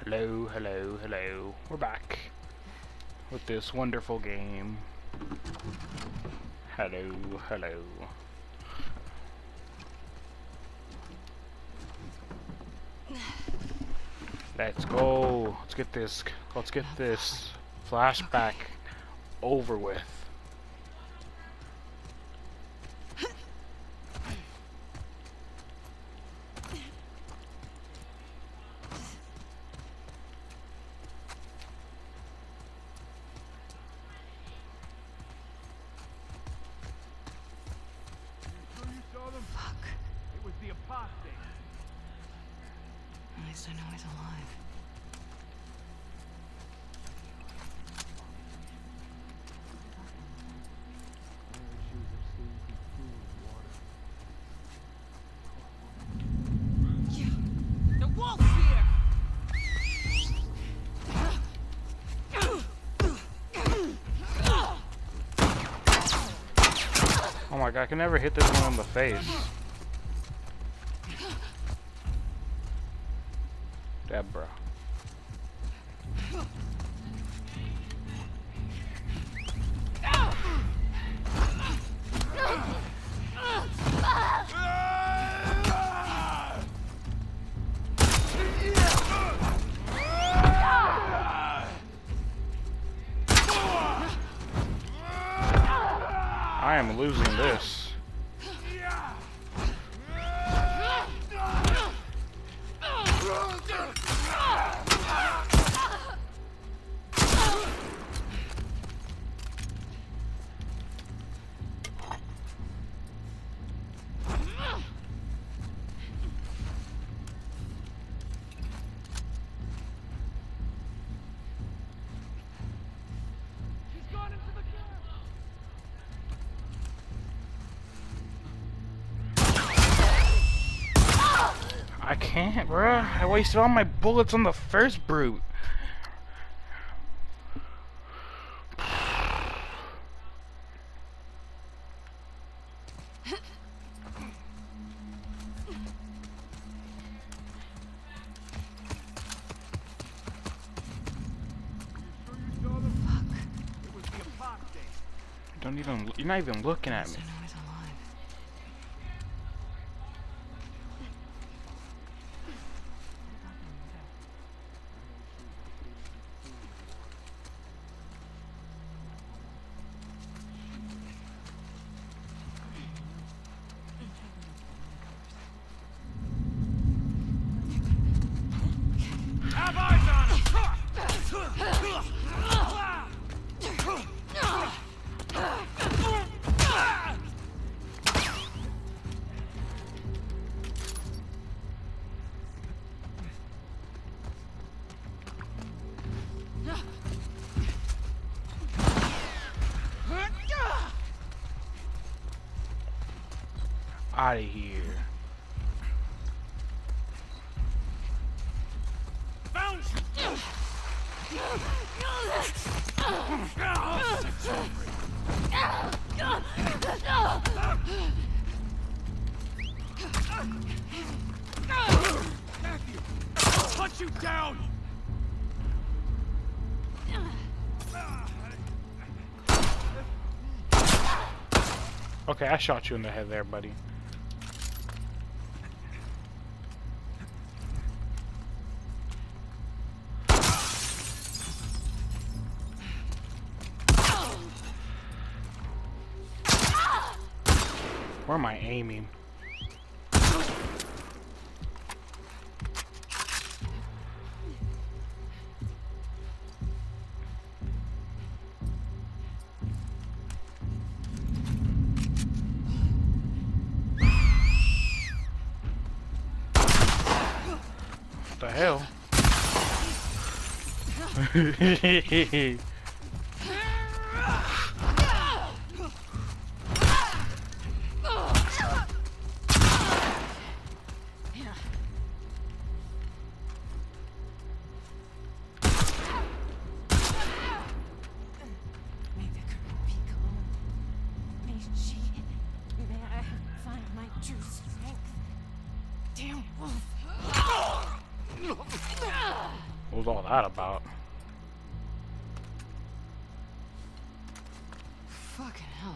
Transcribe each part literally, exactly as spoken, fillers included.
Hello, hello, hello. We're back with this wonderful game. Hello, hello. Let's go. Let's get this. Let's get this flashback over with. At least I know he's alive. Yeah. The wolf's here. Oh my god, I can never hit this one in the face. Deborah. I am losing this. I can't, bruh. I wasted all my bullets on the first brute. Don't even. You're not even looking at me. Have eyes on him! Out of here. Found you! Matthew! I'll hunt you down! Okay, I shot you in the head there, buddy. Where am I aiming? What the hell? was all that about? Fucking hell.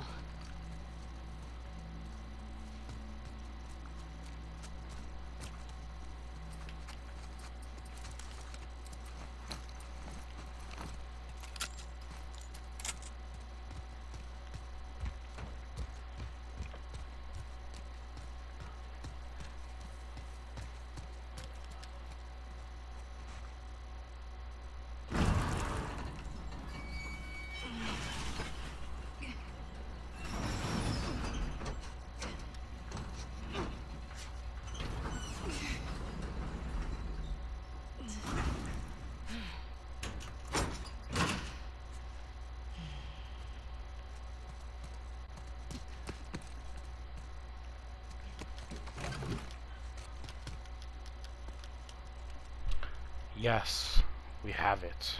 Yes, we have it.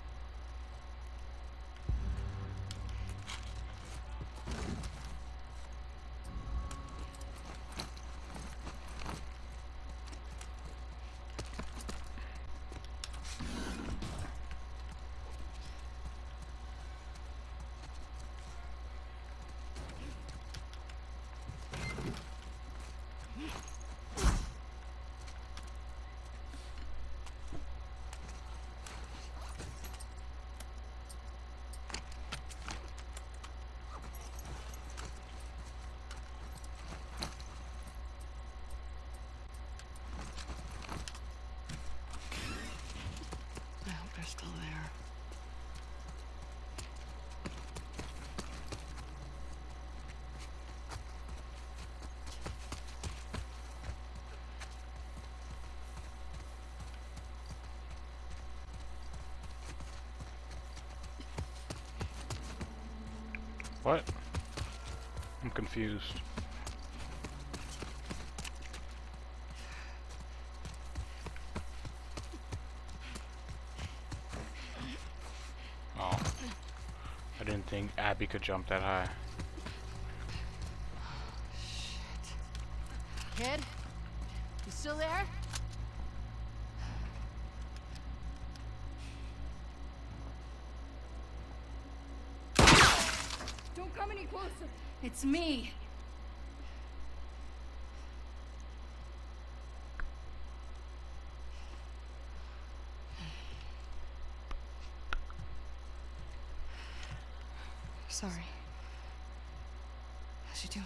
I hope they're still there. What? I'm confused. Oh. I didn't think Abby could jump that high. Kid? You still there? Don't come any closer. It's me. Sorry. How's she doing?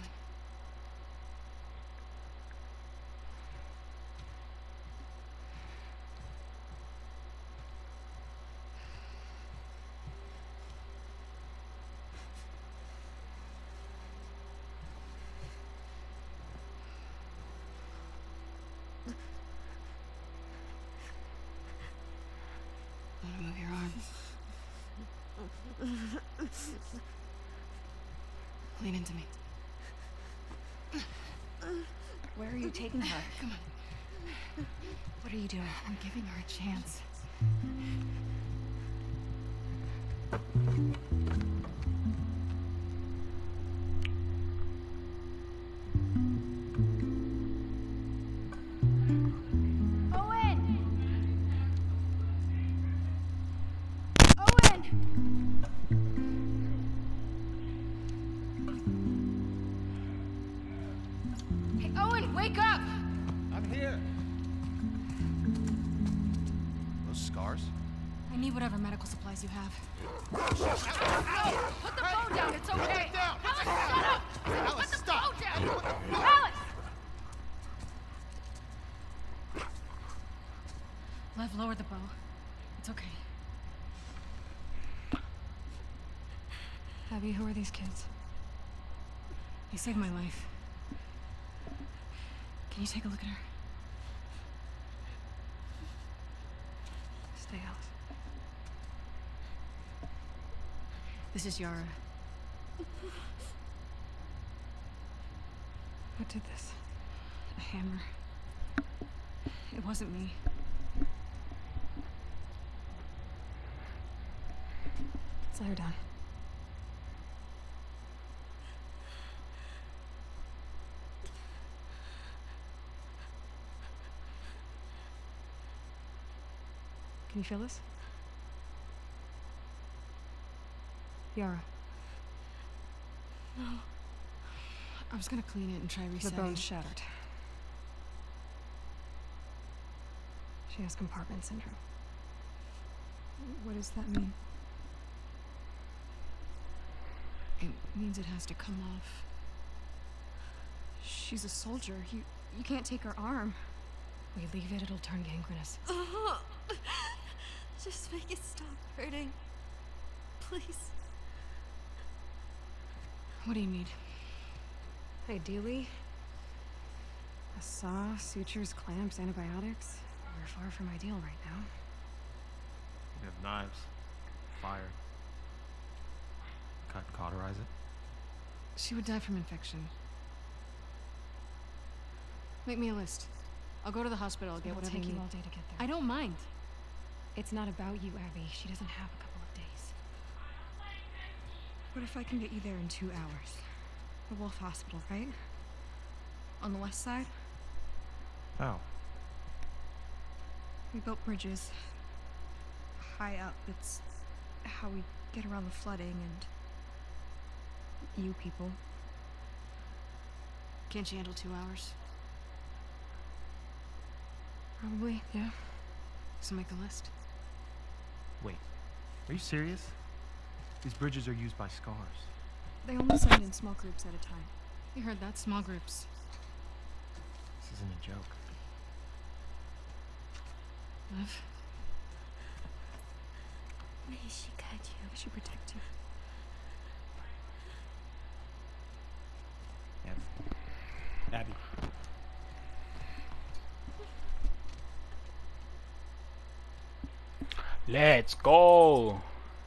Want to move your arm? Lean into me. Where are you taking her? Come on. What are you doing? I'm giving her a chance. Owen! Owen! Hey, Owen, wake up! I'm here. Those scars? I need whatever medical supplies you have. No! Put the phone down, it's okay! Put it down! Alice, shut up! Alice, Put the stop! phone down! Hey, what the- Alice! Lev, lower the bow. It's okay. Abby, who are these kids? They saved my life. Can you take a look at her? Stay, Alice. This is Yara. What did this? A hammer. It wasn't me. Let's lay her down. Can you feel this? Yara. No. I was gonna clean it and try The resetting. bone's shattered. She has compartment syndrome. What does that mean? It means it has to come off. She's a soldier. You you can't take her arm. We leave it, it'll turn gangrenous. Oh, just make it stop hurting. Please. What do you need? Ideally, a saw, sutures, clamps, antibiotics. We're far from ideal right now. You have knives, fire. Cut, cauterize it. She would die from infection. Make me a list. I'll go to the hospital, I'll get It'll whatever take you you need. all day to get there. I don't mind. It's not about you, Abby. She doesn't have a couple of days. What if I can get you there in two hours? The Wolf Hospital, right? On the west side? Oh. We built bridges. High up. It's how we get around the flooding and... you people. Can't you handle two hours? Probably, yeah. So make a list. Wait. Are you serious? These bridges are used by scars. They only send in small groups at a time. You heard that? Small groups. This isn't a joke. Love? May she guide you. May she protect you. Abby. Abby. Let's go.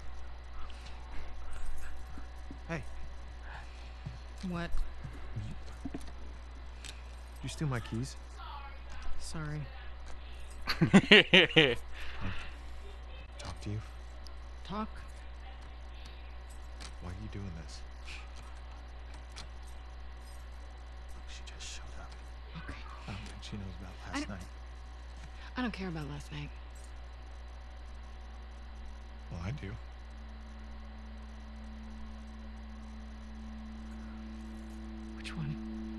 Hey, What? did you steal my keys? Sorry. Talk to you? Talk? Why are you doing this? She just showed up. Okay. I don't think she knows about I last don't- night. I don't care about last night. Well, I do. Which one?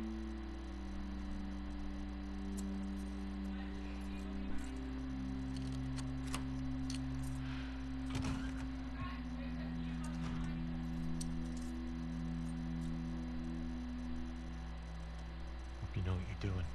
Hope you know what you're doing.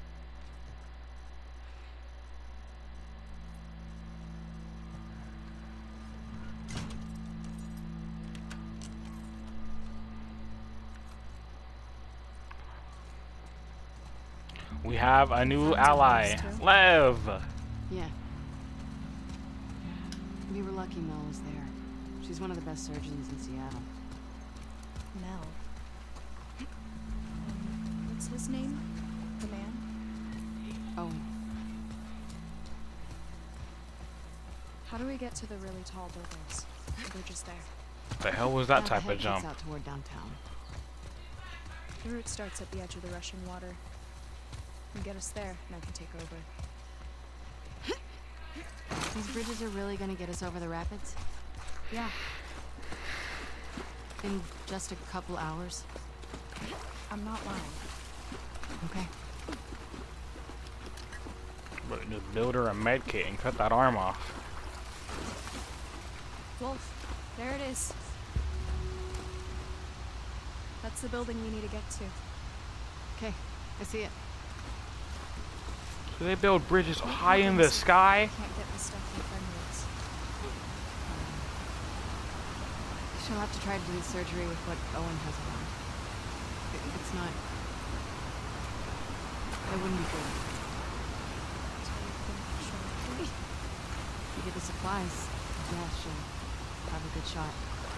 We have a new ally, Lev. Yeah. We were lucky Mel was there. She's one of the best surgeons in Seattle. Mel. What's his name? The man? Owen. How do we get to the really tall buildings? The bridge is there. The hell was that Down type ahead of jump? Takes out toward downtown. The route starts at the edge of the rushing water. You get us there, and I can take over. These bridges are really gonna get us over the rapids? Yeah, In just a couple hours? I'm not lying. Okay. But just build her a med kit and cut that arm off. Wolf, there it is. That's the building we need to get to. Okay, I see it. Do they build bridges high in the sky? Can't get the stuff in Fenwoods. She'll have to try to do the surgery with what Owen has around. It- It's not... It wouldn't be good. If you get the supplies, yeah, she'll have a good shot.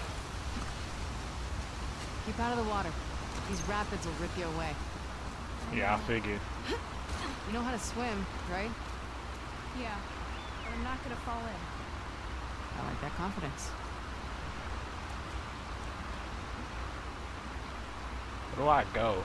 Keep out of the water. These rapids will rip you away. Yeah, I figured. You know how to swim, right? Yeah, but I'm not gonna fall in. I like that confidence. Where do I go?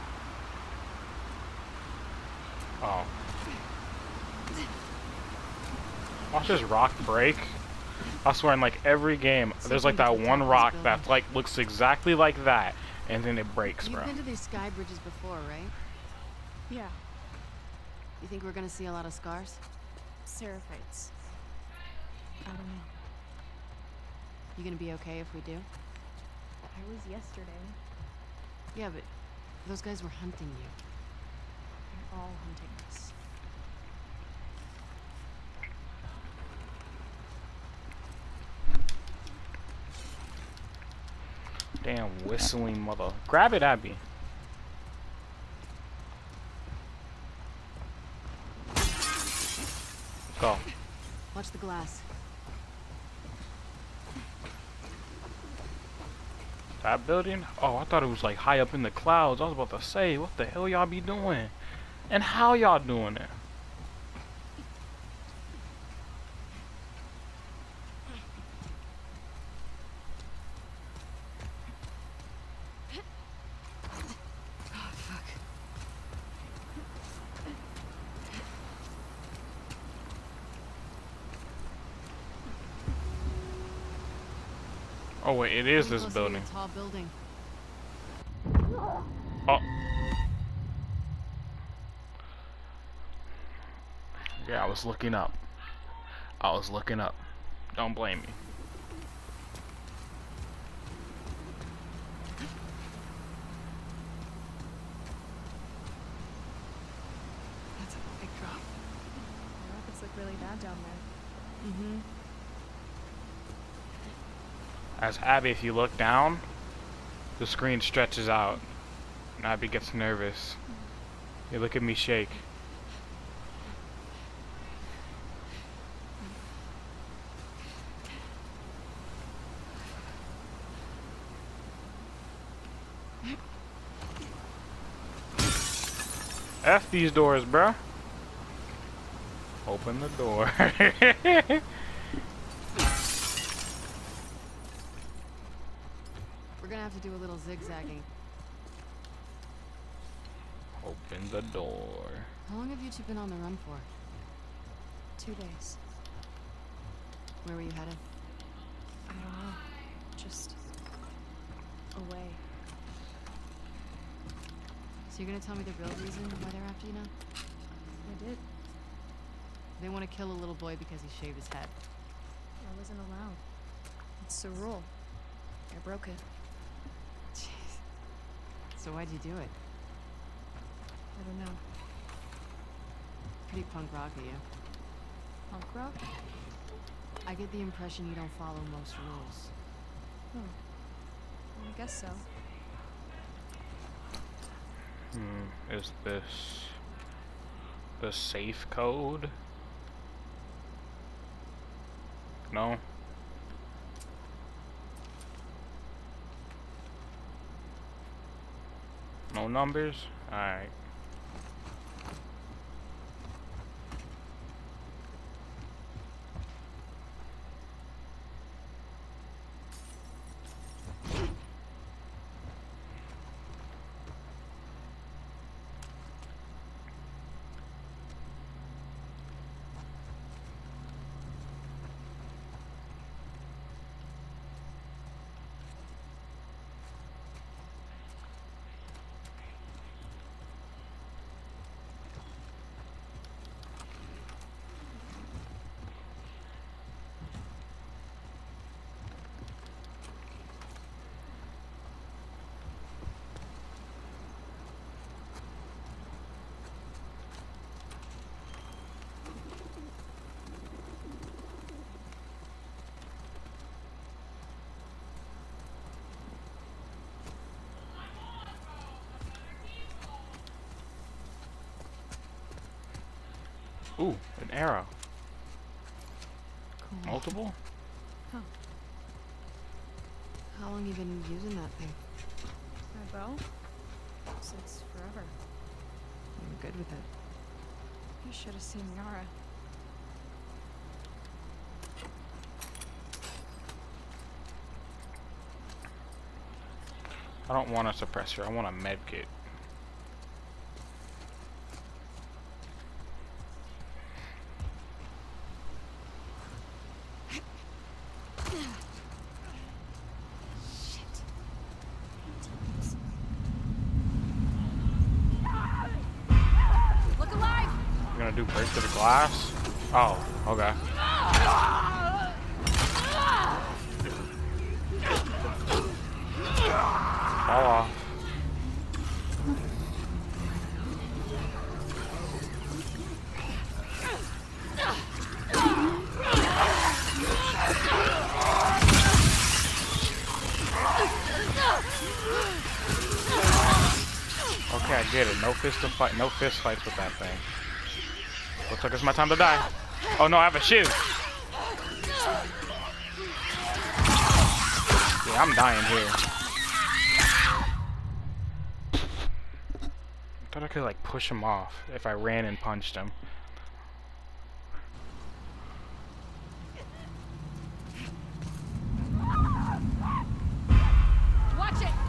Oh. Watch this rock break. I swear, in like every game, there's like that one rock that like looks exactly like that, and then it breaks, bro. You've been to these sky bridges before, right? Yeah, You think we're gonna see a lot of scars? Seraphites. I don't know. You gonna be okay if we do? I was yesterday. Yeah, but those guys were hunting you. They're all hunting us. Damn whistling mother. Grab it, Abby. Go. Watch the glass. That building? Oh, I thought it was like high up in the clouds. I was about to say, what the hell y'all be doing? And how y'all doing it? Oh wait, it is this building. Tall building. Oh. Yeah, I was looking up. I was looking up. Don't blame me. That's a big drop. The rockets look really bad down there. Mm-hmm. As Abby, if you look down, the screen stretches out. And Abby gets nervous. You look at me shake. F these doors, bruh. Open the door. We're gonna have to do a little zigzagging. Open the door. How long have you two been on the run for? Two days. Where were you headed? I don't know. Just away. So you're gonna tell me the real reason why they're after you now? I did. They want to kill a little boy because he shaved his head. I wasn't allowed. It's the rule. I broke it. Jeez. So why'd you do it? I don't know. Pretty punk rock of you. Punk rock? I get the impression you don't follow most rules. Hmm. I guess so. Hmm, is this the safe code? No. No numbers? Alright. Ooh, an arrow. Cool. Multiple? How long you been using that thing? My bow? Since forever. You're good with it. You should have seen Yara. I don't want a suppressor, I want a med kit. do? Break through the glass? Oh, okay. Fall off. Okay, I get it. No fist to fight. No fist fights with that thing. Looks like it's my time to die. Oh no, I have a shield. Yeah, I'm dying here. I thought I could like push him off if I ran and punched him. Watch it!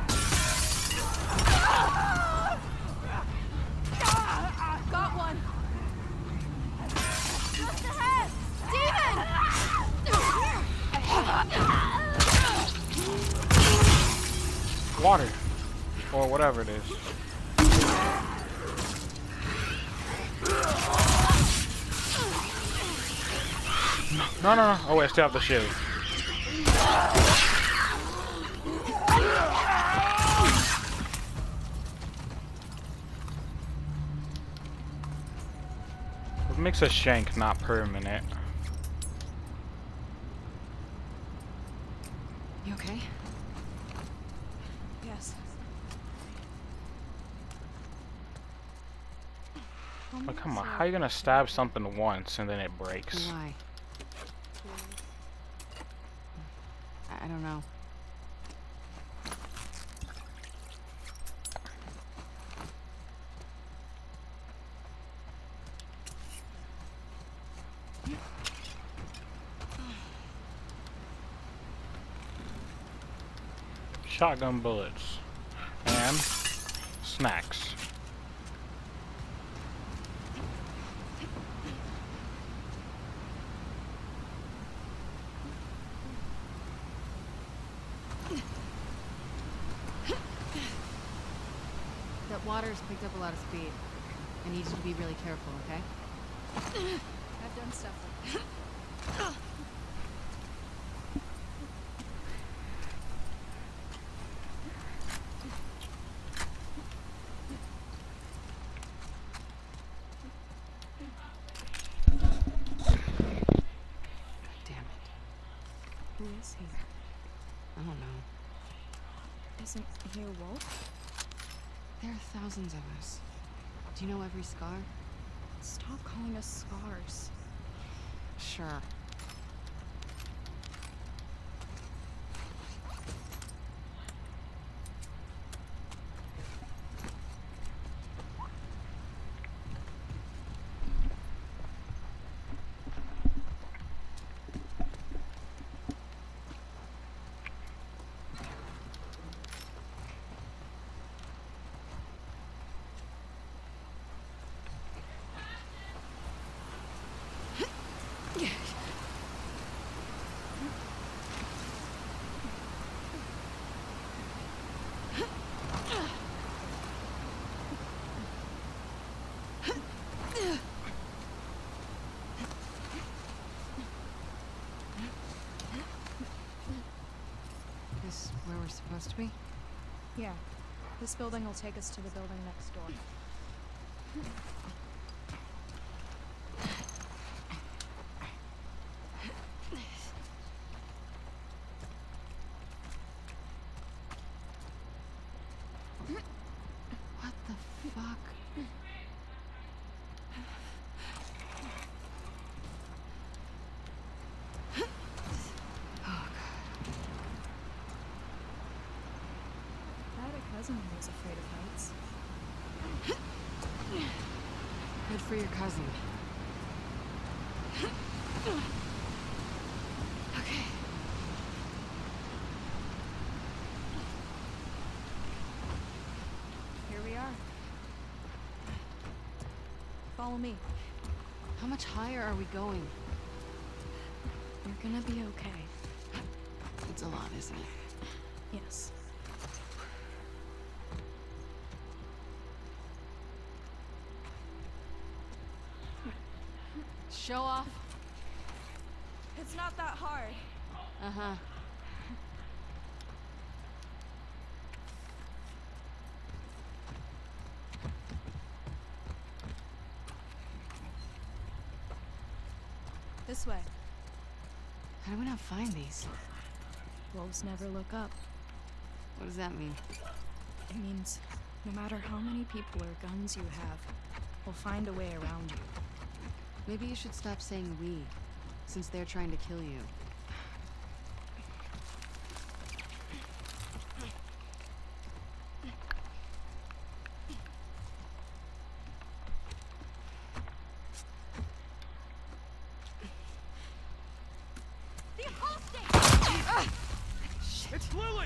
Got one! Just ahead! Demon! Water. Or whatever it is. No, no, no. Oh wait, I still have the shield. What makes a shank not permanent? You okay? Yes. Like, come on, how are you gonna stab something once and then it breaks? Why? I, I don't know. Shotgun bullets. And snacks. That water's picked up a lot of speed. I need you to be really careful, okay? I've done stuff like that. Damn it. Who is he? I don't know. Isn't he a wolf? There are thousands of us. Do you know every scar? Stop calling us scars. Sure. This where we're supposed to be? Yeah. This building will take us to the building next door. What the fuck? I had a cousin who was afraid of heights. Good for your cousin. Okay. Here we are. Follow me. How much higher are we going? You're gonna be okay. It's a lot, isn't it? Yes. Show off. It's not that hard. Uh-huh. This way. How do we not find these? Wolves never look up. What does that mean? It means no matter how many people or guns you have, we'll find a way around you. Maybe you should stop saying we, since they're trying to kill you. It's Lily!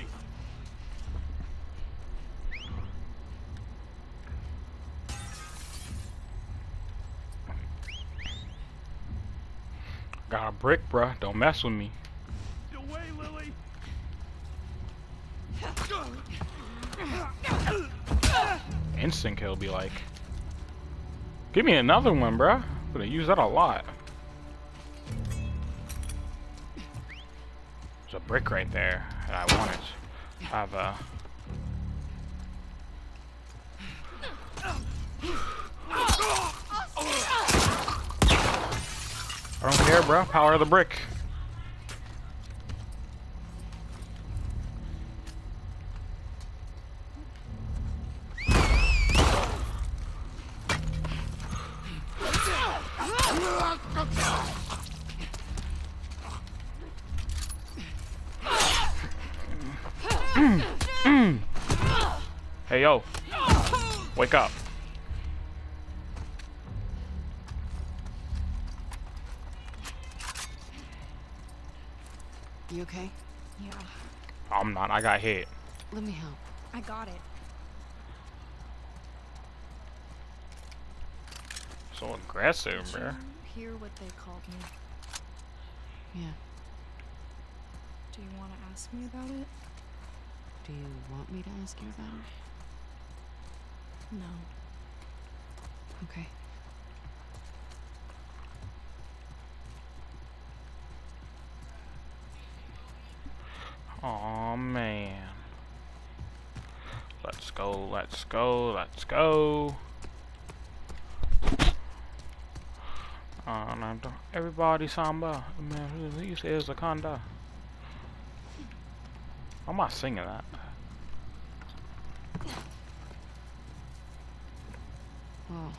Got a brick, bruh. Don't mess with me. Away, Lily! Instant kill be like. Give me another one, bruh. Gonna use that a lot. There's a brick right there, and I want it. I have a. I don't care, bro. Power of the brick. Hey, yo. Wake up. You okay? Yeah, I'm not. I got hit. Let me help. I got it. So aggressive, Did bro. you hear what they called me? Yeah. Do you want to ask me about it? Do you want me to ask you about it? No. Okay. Aw, man. Let's go, let's go, let's go. Uh, no, don't- everybody samba. Man, this is Wakanda. I'm not singing that. Whoa.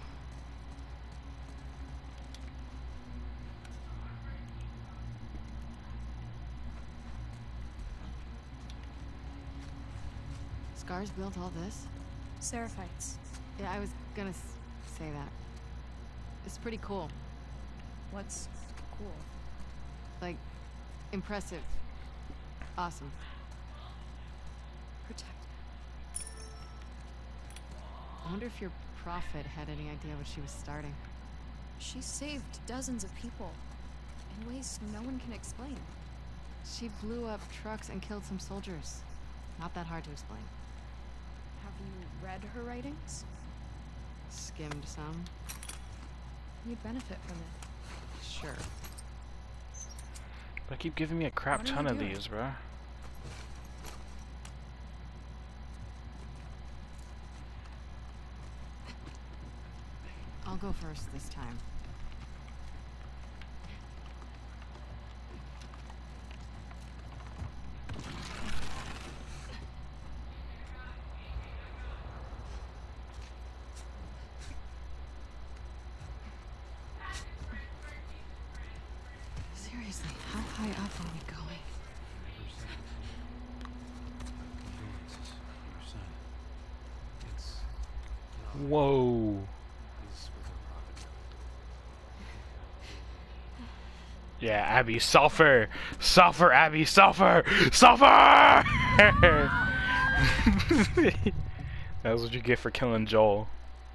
Scars built all this? Seraphites. Yeah, I was gonna s say that. It's pretty cool. What's cool? Like, impressive. Awesome. Protect. I wonder if your prophet had any idea what she was starting. She saved dozens of people in ways no one can explain. She blew up trucks and killed some soldiers. Not that hard to explain. Have you read her writings? Skimmed some. You'd benefit from it. Sure. They keep giving me a crap What are ton you of doing? these, bro. I'll go first this time. Seriously, how high up are we going? Whoa. Yeah, Abby, sulfur! Sulfur, Abby, sulfur! Sulfur! That's what you get for killing Joel.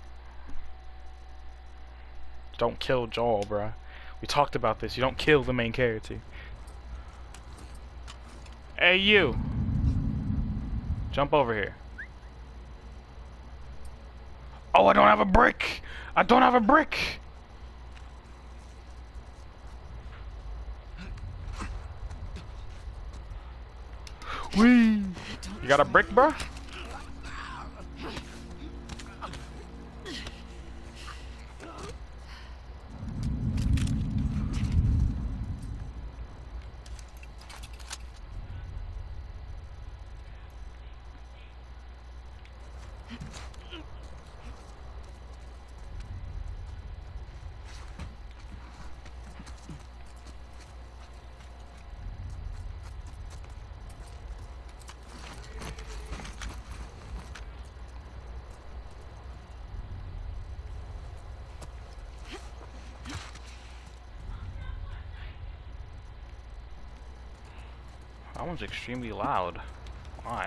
Don't kill Joel, bruh. We talked about this. You don't kill the main character. Hey, you! Jump over here. Oh, I don't have a brick! I don't have a brick! Whee! You got a brick, bro? That one's extremely loud. Why?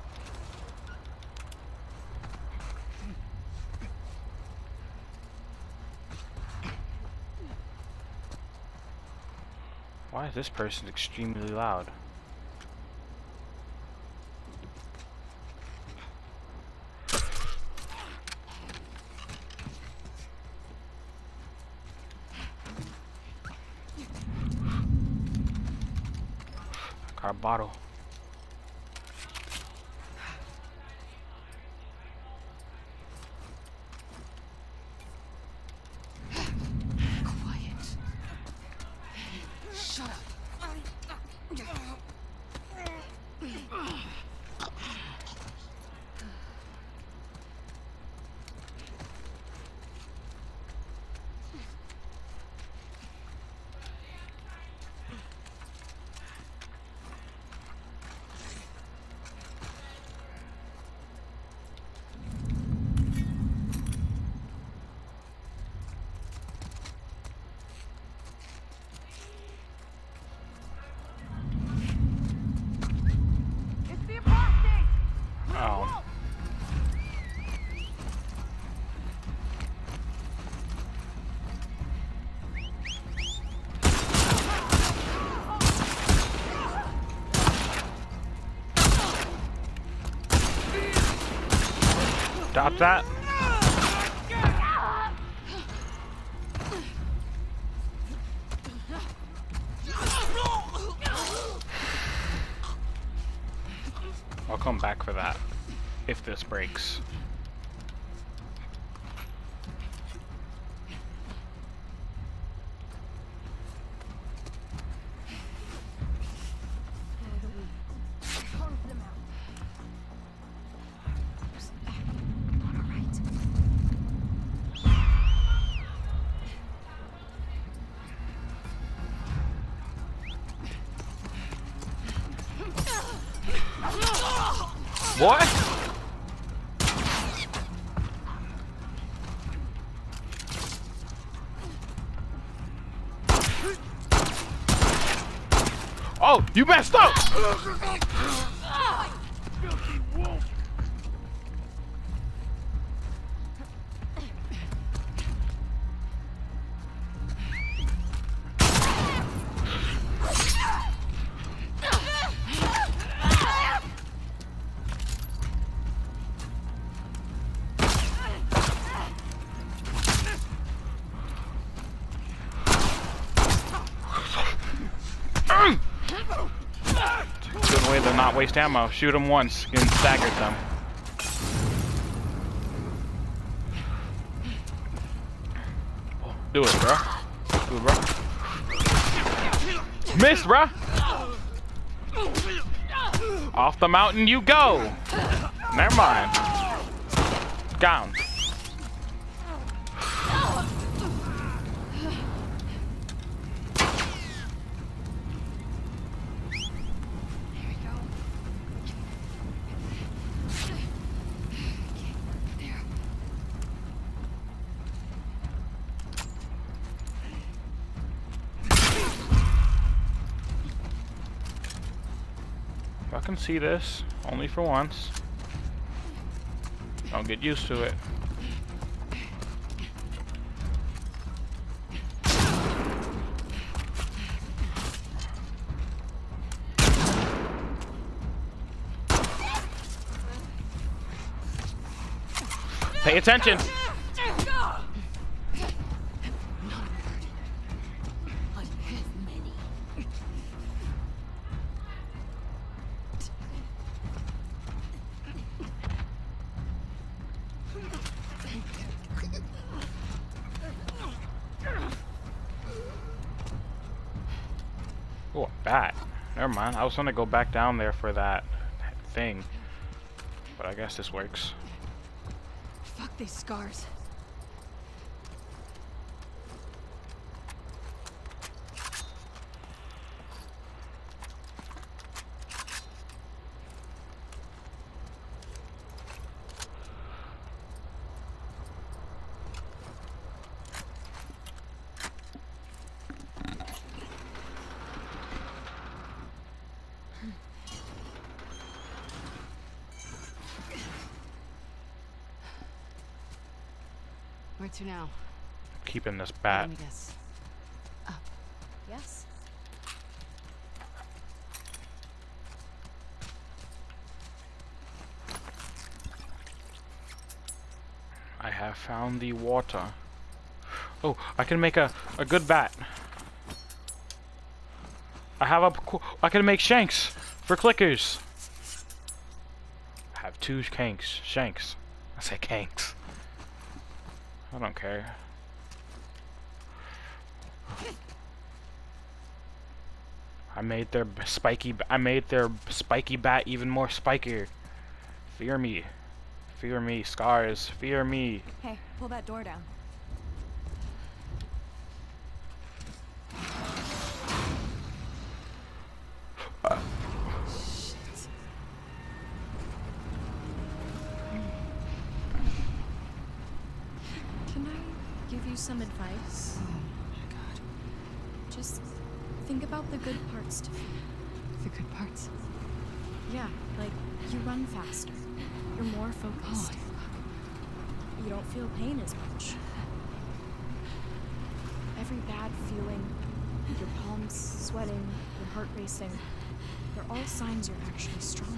Why is this person extremely loud? Got a bottle. Quiet. Shut up. Oh. Stop that. I'll come back for that if this breaks. What? Oh, you messed up! Good way to not waste ammo. Shoot them once and stagger them. Do it, bro. Do it, bro. Miss, bro. Off the mountain you go. Never mind. Down. I can see this, only for once. Don't get used to it. Pay attention! Oh, a bat. Never mind. I was gonna go back down there for that thing. But I guess this works. Fuck these scars. Where to now? Keeping this Let bat. me guess. Up. Yes? I have found the water. Oh, I can make a, a good bat. I have a... qu- I can make shanks for clickers. I have two shanks. Shanks. I say kanks. I don't care. I made their b- spiky... b- I made their spiky bat even more spikier. Fear me. Fear me, scars. Fear me. Hey, pull that door down. Can I give you some advice? Oh my god. Just think about the good parts to feel. The good parts. Yeah, like you run faster. You're more focused. Holy fuck. You don't feel pain as much. Every bad feeling, your palms sweating, your heart racing, they're all signs you're actually strong.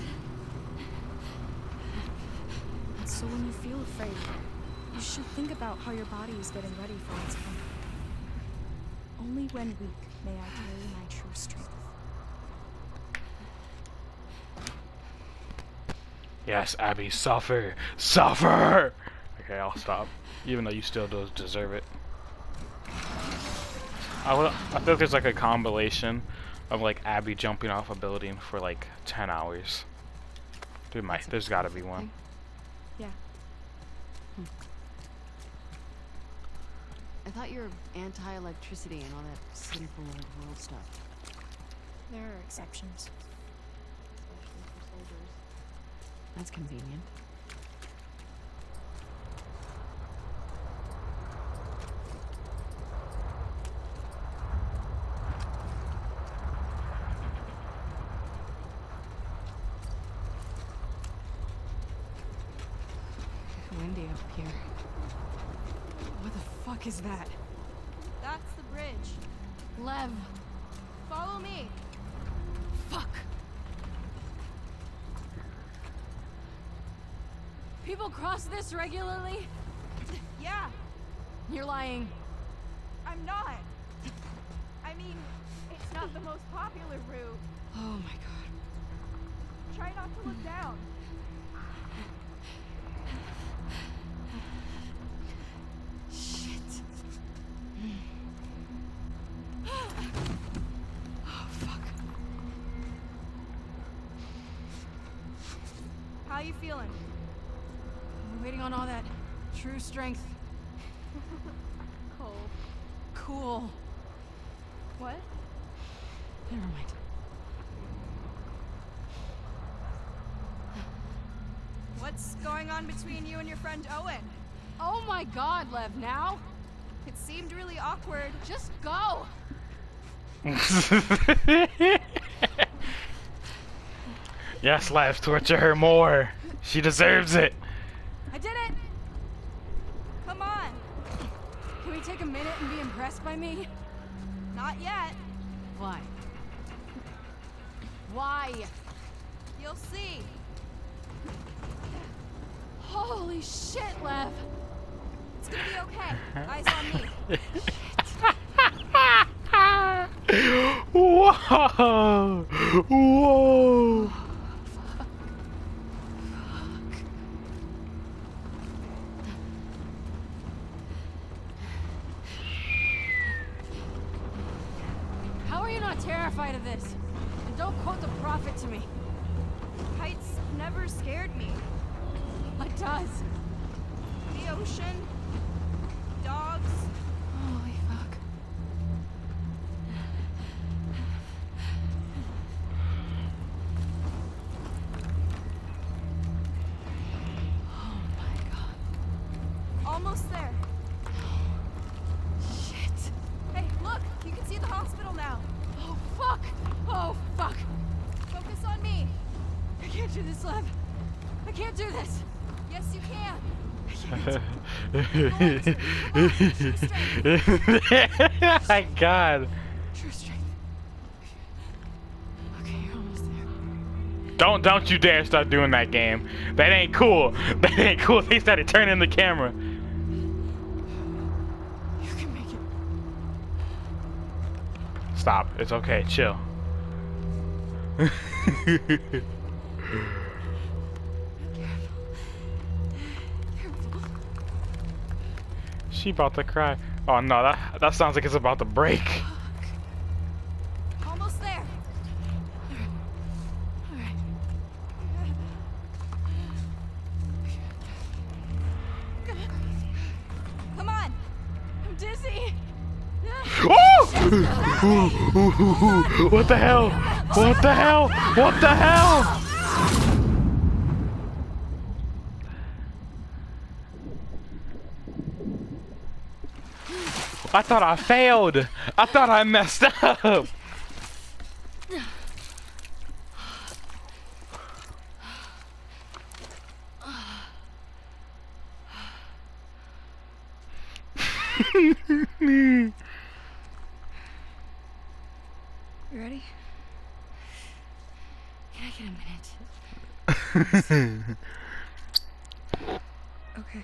And so when you feel afraid, you should think about how your body is getting ready for what's coming. Only when weak may I carry my true strength. Yes, Abby, suffer! Suffer! Okay, I'll stop. Even though you still do deserve it. I, will, I feel like there's like a compilation of like Abby jumping off a building for like ten hours. Dude, my, there's gotta be one. Yeah. I thought you were anti-electricity and all that sinful old world stuff. There are exceptions. Especially for soldiers. That's convenient. Windy up here. What the fuck is that? That's the bridge. Lev. Follow me. Fuck. People cross this regularly? Yeah, You're lying. I'm not. I mean, it's not the most popular route. Oh my god. Try not to look down. Shit. Oh fuck. How you feeling? I'm waiting on all that true strength. Cold. Cool. What? Never mind. What's going on between you and your friend Owen? Oh my god, Lev, now? It seemed really awkward. Just go! Yes, Lev, torture her more. She deserves it. I did it! Come on! Can we take a minute and be impressed by me? Not yet. Why? Why? You'll see. Holy shit, Lev! It's gonna be okay. Eyes on me. Whoa! Whoa! How are you not terrified of this. And don't quote the prophet to me. Heights never scared me. What does? The ocean, dogs. Holy fuck. Oh my god. Almost there. Shit. Hey, look! You can see the hospital now. Oh fuck. Oh fuck. Focus on me. I can't do this, Lev. I can't do this. Yes, you can. My God. True strength. Okay, you're almost there. Don't don't you dare start doing that game. That ain't cool. That ain't cool. They started turning the camera. You can make it. Stop. It's okay. Chill. She about to cry. Oh no, that that sounds like it's about to break. Almost there. Alright. Come on. I'm dizzy. Oh! What the hell? What the hell? What the hell? I thought I failed. I thought I messed up. You ready? Can I get a minute? Okay.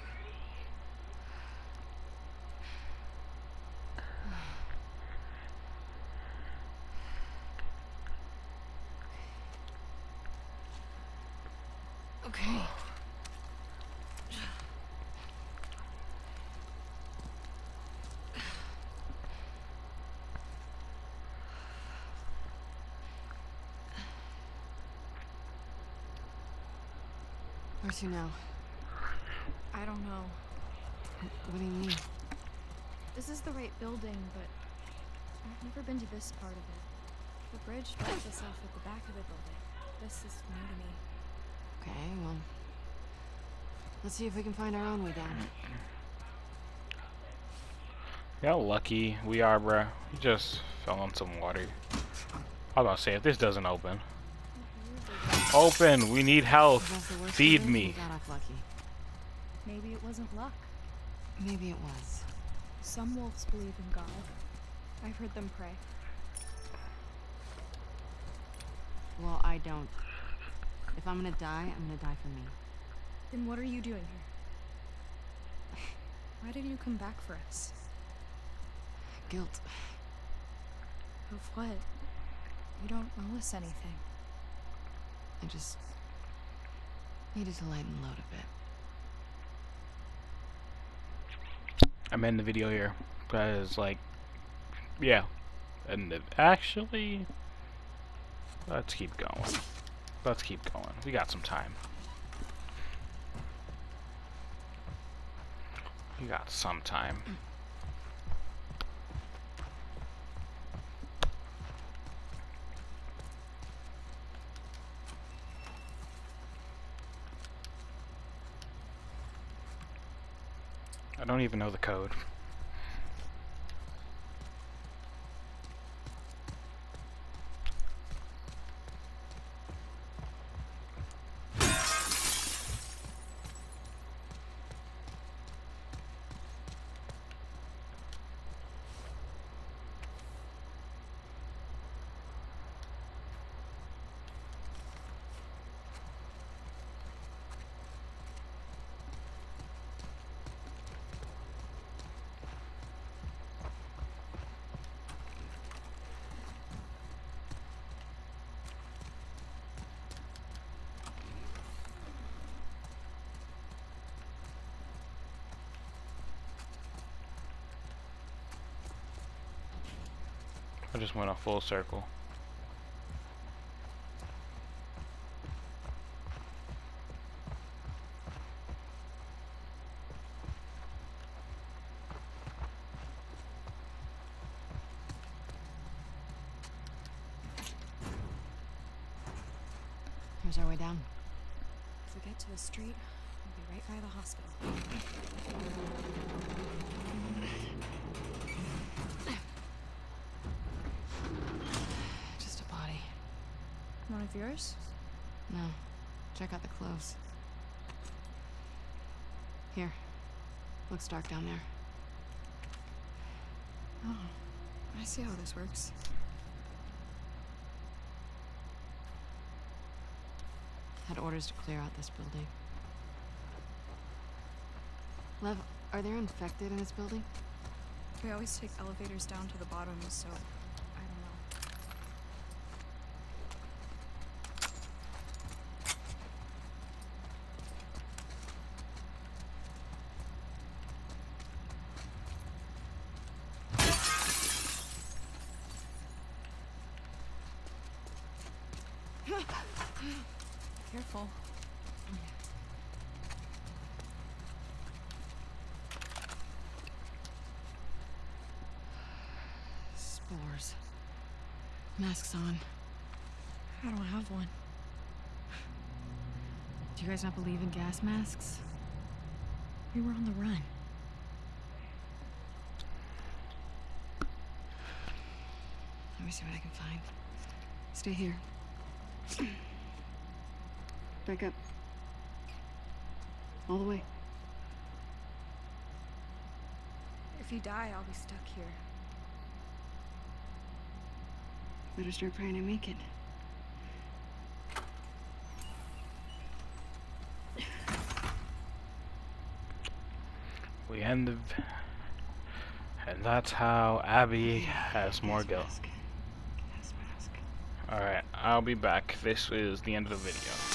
Okay. Where to now? I don't know. What do you mean? This is the right building, but I've never been to this part of it. The bridge drops us off at the back of the building. This is new to me. Okay, well, let's see if we can find our own way down. How lucky we are, bruh. We just fell in some water. I was about to say, if this doesn't open. Open! We need health. That's the worst Feed feeling? me. Got off lucky. Maybe it wasn't luck. Maybe it was. Some wolves believe in God. I've heard them pray. Well, I don't. If I'm gonna die, I'm gonna die for me. Then what are you doing here? Why did you come back for us? Guilt. Of what? You don't owe us anything. I just needed to lighten the load a bit. I'm ending the video here. Because, like, yeah. And it actually, let's keep going. Let's keep going. We got some time. We got some time. I don't even know the code. I just went a full circle. Here's our way down. If we get to the street, we'll be right by the hospital. Just a body. One of yours? No. Check out the clothes. Here. Looks dark down there. Oh, I see how this works. Had orders to clear out this building. Lev, are there infected in this building? We always take elevators down to the bottom, so I don't know. Careful. Spores. Masks on. I don't have one. Do you guys not believe in gas masks? We were on the run. Let me see what I can find. Stay here. Back up. All the way. If you die, I'll be stuck here. Better start praying I make it. We end the... And that's how Abby has more guilt. Alright, I'll be back. This is the end of the video.